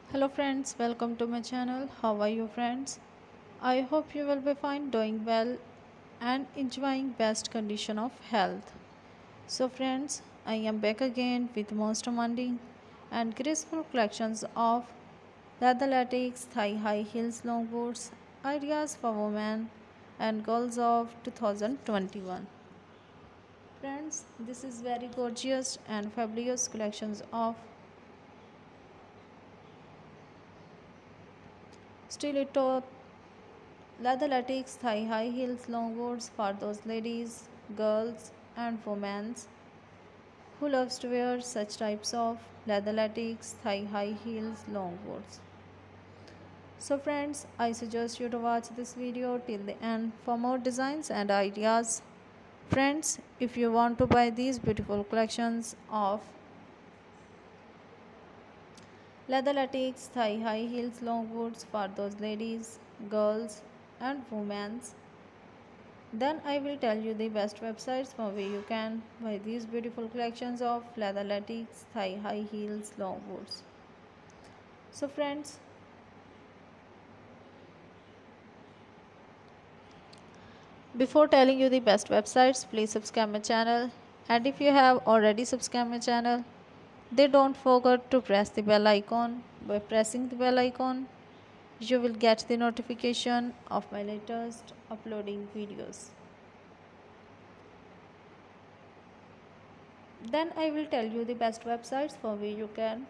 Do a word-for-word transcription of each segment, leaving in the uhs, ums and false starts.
Hello friends, welcome to my channel. How are you friends? I hope you will be fine, doing well and enjoying best condition of health. So friends, I am back again with most demanding and graceful collections of leather latex, thigh high heels, long boots, ideas for women and girls of two thousand twenty-one. Friends, this is very gorgeous and fabulous collections of stiletto leather latex, thigh high heels, longboards for those ladies, girls, and women who loves to wear such types of leather latex, thigh high heels, longboards. So friends, I suggest you to watch this video till the end for more designs and ideas. Friends, if you want to buy these beautiful collections of leather latex, thigh high heels, longboards for those ladies, girls, and women, then I will tell you the best websites for where you can buy these beautiful collections of leather latex, thigh high heels, long boots. So friends, before telling you the best websites, please subscribe my channel, and if you have already subscribed my channel, then don't forget to press the bell icon. By pressing the bell icon, you will get the notification of my latest uploading videos. Then I will tell you the best websites for where you can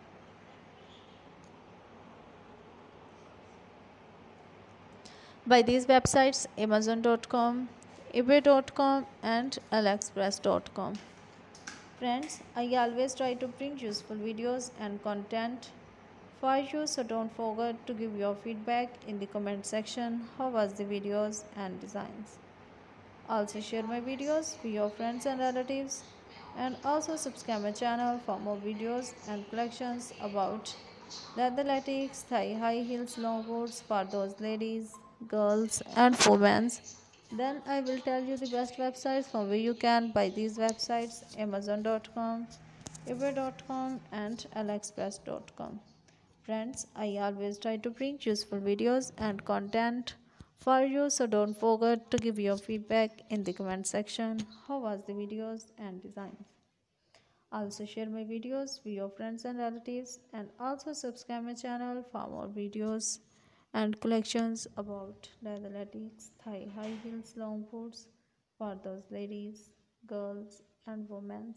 buy these websites: amazon dot com, ebay dot com, and aliexpress dot com. Friends, I always try to bring useful videos and content for you, so don't forget to give your feedback in the comment section. How was the videos and designs? Also share my videos with your friends and relatives, and also subscribe my channel for more videos and collections about leather latex, thigh high heels, longboards for those ladies, girls, and women. Then I will tell you the best websites from where you can buy these websites: amazon dot com, ebay dot com, and aliexpress dot com. Friends, I always try to bring useful videos and content for you, so don't forget to give your feedback in the comment section. How was the videos and designs? Also share my videos with your friends and relatives, and also subscribe my channel for more videos and collections about leather latex, thigh high heels, long boots for those ladies, girls, and women.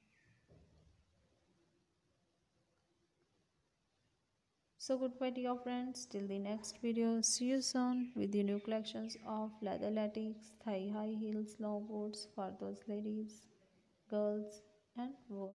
So goodbye dear friends, till the next video. See you soon with the new collections of leather latex, thigh high heels, long boots for those ladies, girls, and women.